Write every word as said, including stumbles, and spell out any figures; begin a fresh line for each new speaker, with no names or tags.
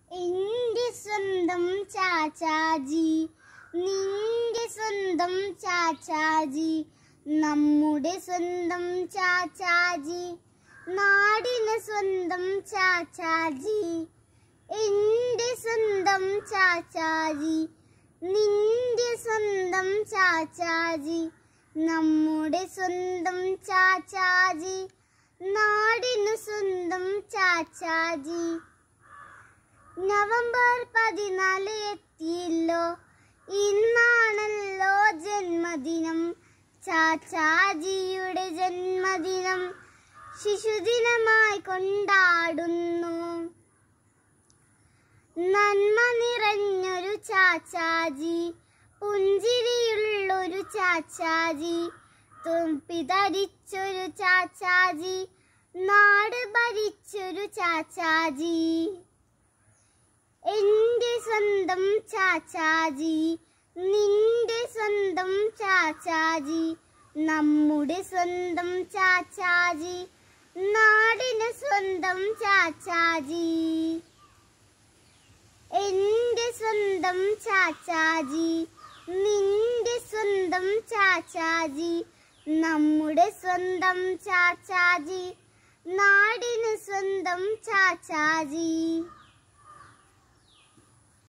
എന്റെ സ്വന്തം ചാച്ചാജി, നിന്റെ സ്വന്തം ചാച്ചാജി, നമ്മുടെ സ്വന്തം ചാച്ചാജി, നാടിന് സ്വന്തം ചാച്ചാജി. എന്റെ സ്വന്തം ചാച്ചാജി, നിന്റെ സ്വന്തം ചാച്ചാജി, നമ്മുടെ സ്വന്തം ചാച്ചാജി, നാടിന് സ്വന്തം ചാച്ചാജി. നവംബർ പതിനാല് എത്തിയല്ലോ, ഇന്നാണല്ലോ ജന്മദിനം, ചാച്ചാജിയുടെ ജന്മദിനം ശിശുദിനമായി കൊണ്ടാടുന്നു. നന്മ നിറഞ്ഞൊരു ചാച്ചാജി, പുഞ്ചിരിയുള്ളൊരു ചാച്ചാജി, തൊപ്പി ധരിച്ചൊരു ചാച്ചാജി, നാട് ഭരിച്ചൊരു ചാച്ചാജി. എന്റെ സ്വന്തം ചാച്ചാജി, നിന്റെ സ്വന്തം ചാച്ചാജി, നമ്മുടെ സ്വന്തം ചാച്ചാജി, നാടിന് സ്വന്തം ചാച്ചാജി. എന്റെ സ്വന്തം ചാച്ചാജി, നിന്റെ സ്വന്തം ചാച്ചാജി, നമ്മുടെ സ്വന്തം ചാച്ചാജി, നാടിന് സ്വന്തം ചാച്ചാജി.